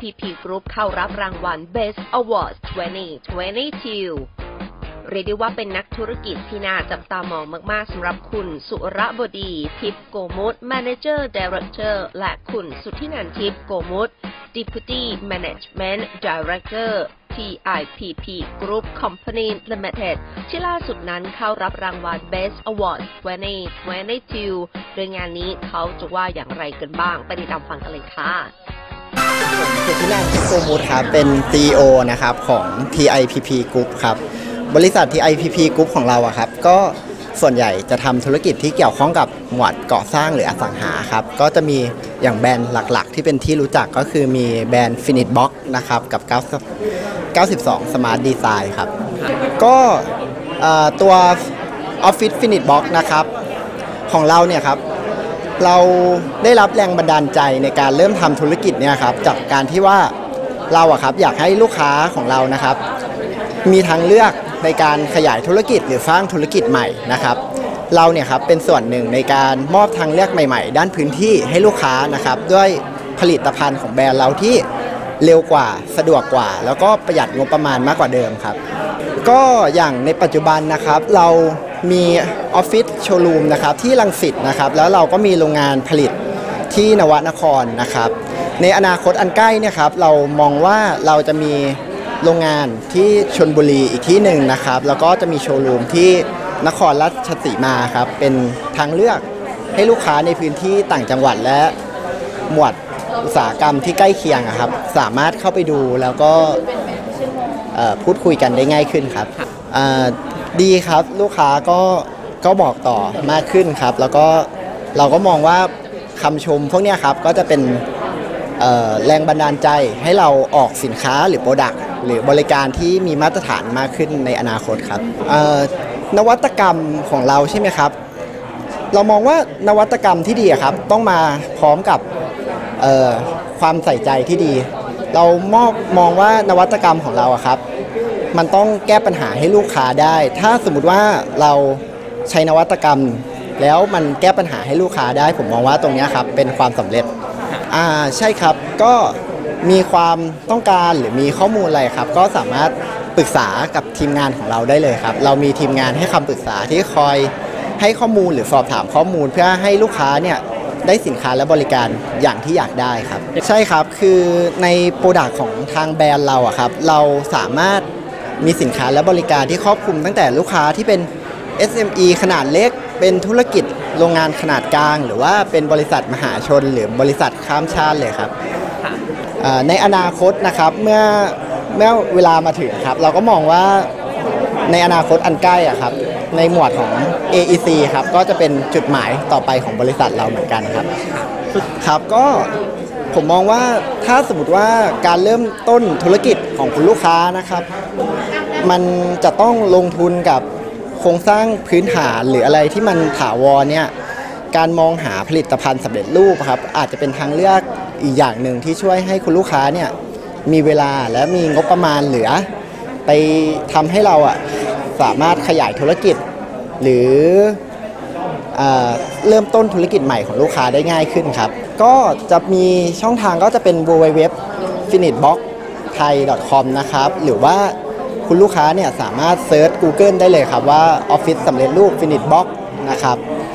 TIPP Group เข้ารับรางวัล Best Awards 2022 เรียกได้ว่าเป็นนักธุรกิจที่น่าจับตามองมากๆสำหรับคุณสุรบดีทิพย์โกมุต Manager Director และคุณสุทธินันท์ทิพย์โกมุต Deputy Management Director TIPP Group Company Limited ที่ล่าสุดนั้นเข้ารับรางวัล Best Awards 2022 โดยงานนี้เขาจะว่าอย่างไรกันบ้างไปติดตามฟังกันเลยค่ะสุทธินันท์ทิพย์โกมุตครับเป็น CEO นะครับของ TIPP Group ครับบริษัท TIPP Group ของเราครับก็ส่วนใหญ่จะทำธุรกิจที่เกี่ยวข้องกับหมวดก่อสร้างหรืออสังหาครับก็จะมีอย่างแบรนด์หลักๆที่เป็นที่รู้จักก็คือมีแบรนด์ Finit Box นะครับกับ92 Smart Design ครับก็ตัว Office Finit Box นะครับของเราเนี่ยครับเราได้รับแรงบันดาลใจในการเริ่มทำธุรกิจเนี่ยครับจากการที่ว่าเราครับอยากให้ลูกค้าของเรานะครับมีทางเลือกในการขยายธุรกิจหรือสร้างธุรกิจใหม่นะครับเราเนี่ยครับเป็นส่วนหนึ่งในการมอบทางเลือกใหม่ๆด้านพื้นที่ให้ลูกค้านะครับด้วยผลิตภัณฑ์ของแบรนด์เราที่เร็วกว่าสะดวกกว่าแล้วก็ประหยัดงบประมาณมากกว่าเดิมครับก็อย่างในปัจจุบันนะครับเรามีออฟฟิศโชว์รูมนะครับที่รังสิตนะครับแล้วเราก็มีโรงงานผลิตที่นวนครนะครับในอนาคตอันใกล้เนี่ยครับเรามองว่าเราจะมีโรงงานที่ชลบุรีอีกที่หนึ่งนะครับแล้วก็จะมีโชว์รูมที่นครราชสีมาครับเป็นทางเลือกให้ลูกค้าในพื้นที่ต่างจังหวัดและหมวดอุตสาหกรรมที่ใกล้เคียงครับสามารถเข้าไปดูแล้วก็พูดคุยกันได้ง่ายขึ้นครับดีครับลูกค้าก็บอกต่อมากขึ้นครับแล้วก็เราก็มองว่าคำชมพวกนี้ครับก็จะเป็นแรงบันดาลใจให้เราออกสินค้าหรือโปรดักต์หรือบริการที่มีมาตรฐานมากขึ้นในอนาคตครับนวัตกรรมของเราใช่ไหมครับเรามองว่านวัตกรรมที่ดีครับต้องมาพร้อมกับความใส่ใจที่ดีเรามองว่านวัตกรรมของเราครับมันต้องแก้ปัญหาให้ลูกค้าได้ถ้าสมมุติว่าเราใช้นวัตกรรมแล้วมันแก้ปัญหาให้ลูกค้าได้ผมมองว่าตรงนี้ครับเป็นความสำเร็จใช่ครับก็มีความต้องการหรือมีข้อมูลอะไรครับก็สามารถปรึกษากับทีมงานของเราได้เลยครับเรามีทีมงานให้คำปรึกษาที่คอยให้ข้อมูลหรือสอบถามข้อมูลเพื่อให้ลูกค้าเนี่ยได้สินค้าและบริการอย่างที่อยากได้ครับใช่ครับคือในโปรดักต์ของทางแบรนด์เราครับเราสามารถมีสินค้าและบริการที่ครอบคลุมตั้งแต่ลูกค้าที่เป็น SME ขนาดเล็กเป็นธุรกิจโรงงานขนาดกลางหรือว่าเป็นบริษัทมหาชนหรือบริษัทข้ามชาติเลยครับในอนาคตนะครับเมื่อเวลามาถึงครับเราก็มองว่าในอนาคตอันใกล้ครับในหมวดของ AEC ครับก็จะเป็นจุดหมายต่อไปของบริษัทเราเหมือนกันครับก็ผมมองว่าถ้าสมมติว่าการเริ่มต้นธุรกิจของคุณลูกค้านะครับมันจะต้องลงทุนกับโครงสร้างพื้นฐานหรืออะไรที่มันถาวรเนี่ยการมองหาผลิตภัณฑ์สำเร็จรูปครับอาจจะเป็นทางเลือกอีกอย่างหนึ่งที่ช่วยให้คุณลูกค้าเนี่ยมีเวลาและมีงบประมาณเหลือไปทำให้เราสามารถขยายธุรกิจหรือเริ่มต้นธุรกิจใหม่ของลูกค้าได้ง่ายขึ้นครับก็จะมีช่องทางก็จะเป็น www.finitbox.thai.com นะครับหรือว่าคุณลูกค้าเนี่ยสามารถเซิร์ช Google ได้เลยครับว่า Office สำเร็จรูป Finit Box นะครับ